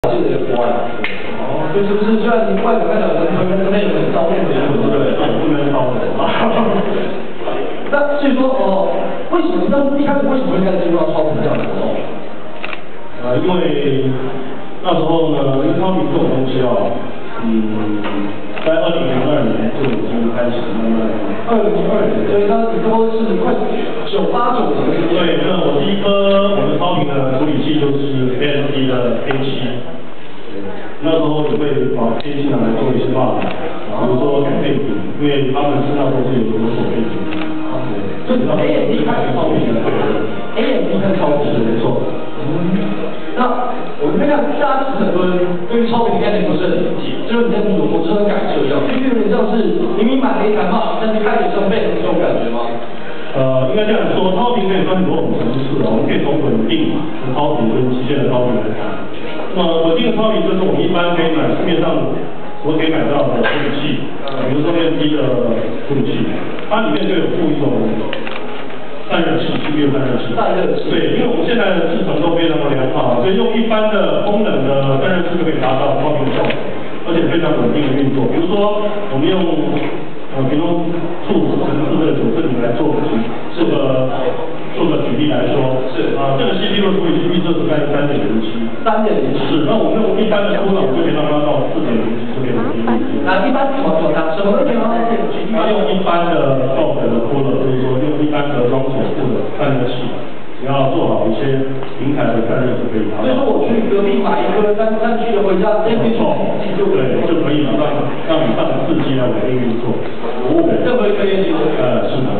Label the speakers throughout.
Speaker 1: 这个也国外。哦，所以是不是虽然你外表看起来跟内容很糟面的，
Speaker 2: 对，不能糟的。
Speaker 1: 那所以说为什么一开始为什么会开始进入到超频这样的活动？
Speaker 2: 因为那时候呢，因为超频这种东西在2002年就已经开始慢慢。
Speaker 1: 2002年，所以它都是快989年。
Speaker 2: 对，那我第一颗我们超频的处理器就是 AMD 的 A7。那时候也会把 A7拿来做一些骂名，比如说改背景，因为他们身上都是有所背景。
Speaker 1: 就是 AMD 开始超频的，对 ，AMD 开始超频的，没错。那我们看，大家很多人对于超频的概念不是很理解，就是你在怎么说，就是改车一样，就有点像是明明买了一台Mac，但是开始升倍的这种感觉吗？
Speaker 2: 应该这样说，超频可以分很多种层次，我们可以从稳定的超频跟极限的超频来看。那么稳定的超频就是我们一般可以买市面上我可以买到的处理器，比如说 AMD 的处理器，它里面就有附一种散热器 ，CPU 散热器。
Speaker 1: 散热器。对，
Speaker 2: 因为我们现在的制程都非常的良好，所以用一般的功能的散热器就可以达到超频效果，而且非常稳定的运作。比如说我们用比如处层次的90%来做个举例来说，这个 CPU 的处理器预设是在3.07。3.07。那我们用一般的多脑就可以让它到4.07这边的频率。
Speaker 1: 那一般怎么做它？什么都可以让它3.07。
Speaker 2: 它用一般的 Dock 的cooler，就是说用一般的装锁库的散热器，只要做好一些平台的散热就可以达到。
Speaker 1: 所以说我去隔壁买一颗3.7的回家，这边充就可
Speaker 2: 以马上让你上4G来稳定运作。
Speaker 1: 任何一颗电器都
Speaker 2: 是的。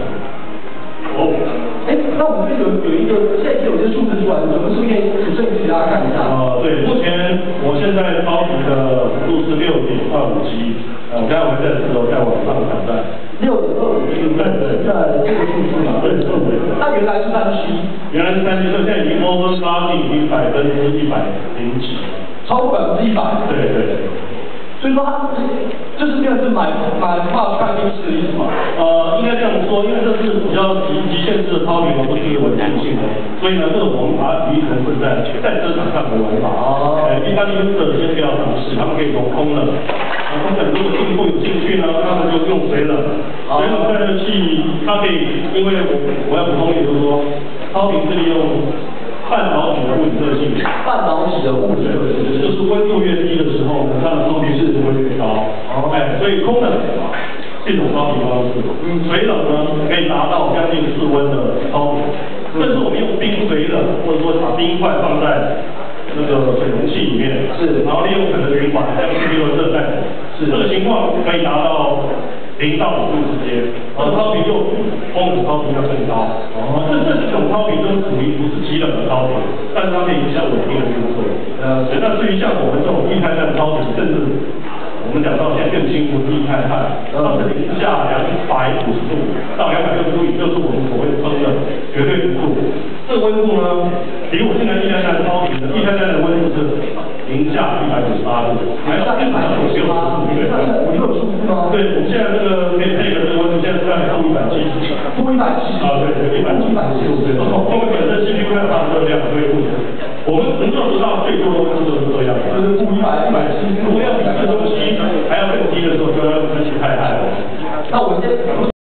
Speaker 1: 那我们这有一个现在有些数字出来，我们是不是可以举证给大家看一下？
Speaker 2: 对，目前我现在超频的幅度是6.25G，我刚才我在4楼在网上挑战。
Speaker 1: 6.25G，在这个数字嘛，对，那原来是3G。
Speaker 2: 原来是3G，所以现在已经 overclocking 已经100%几。
Speaker 1: 超过100%。
Speaker 2: 对。
Speaker 1: 所以说它就是变成是买Mac看电视的意思嘛？
Speaker 2: 应该这样说，因为这是比较极限制的超频，不是稳定性的，所以呢，这个我们把它比喻成是在车场上的玩法。一般的用者先不要尝试，他们可以从空冷，很多的进步有兴趣呢，他们就用水冷散热器，它可以，因为我要补充一点，就是说，超频是利用半导体的物理特性。
Speaker 1: 半导体的物理特性，
Speaker 2: 就是温度越低的时候呢，它的超频是会越高。所以空冷是一种超频方式。水冷呢可以达到将近室温的超频。但是我们用冰水冷，或者说把冰块放在那个水容器里面，然后利用可能循环将 CPU 的热带这个情况可以达到0到5度之间，超频就风的超频要更高。这几种超频都属于不是极冷的超频，但是它可以比较稳定的运作。那至于像我们这种液态氮超频，甚至我们讲到现在更辛苦的液态氮，它是零下250度到260度，也就是我们所谓的风的绝对温度。这个温度呢，比我现在液态氮超频的液态氮的温度是零下198度，还要更少60度。对，我们现在这个可以配的这个温度，现在是在负170。
Speaker 1: 负170。
Speaker 2: 对，170度。对。因为本身CPU它的热量所以我们能做到最多的温度就是这样，
Speaker 1: 就是负170。
Speaker 2: 如果要比这东西还要更低的时候，就要自己太暗了。
Speaker 1: 那我先。